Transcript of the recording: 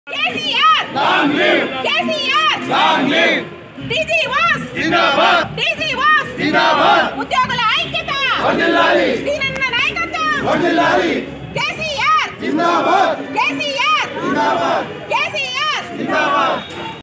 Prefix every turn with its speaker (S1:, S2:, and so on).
S1: KCR long live KCR long live డీజీ వాస్ జిందాబాద్ డీజీ వాస్ జిందాబాద్ ఉద్యోగుల ఐక్యత వర్ధిల్లాలి సీనన్న నాయకత్వం వర్ధిల్లాలి కేసీఆర్ జిందాబాద్ కేసీఆర్ జిందాబాద్ కేసీఆర్ జిందాబాద్